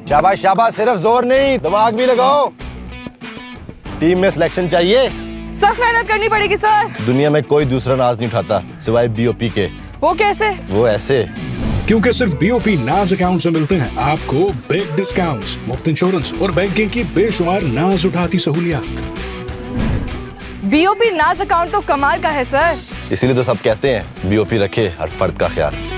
शाबाश शाबाश, सिर्फ जोर नहीं दिमाग भी लगाओ। टीम में सिलेक्शन चाहिए। सख्त मेहनत करनी पड़ेगी सर। दुनिया में कोई दूसरा नाज नहीं उठाता सिवाय बीओपी के। वो कैसे? वो ऐसे, क्योंकि सिर्फ बीओपी नाज अकाउंट से मिलते हैं आपको बिग डिस्काउंट्स, मुफ्त इंश्योरेंस और बैंकिंग की बेशुमार नाज उठाती सहूलियात। बीओपी नाज अकाउंट तो कमाल का है सर। इसीलिए तो सब कहते हैं बीओपी रखे हर फर्द का ख्याल।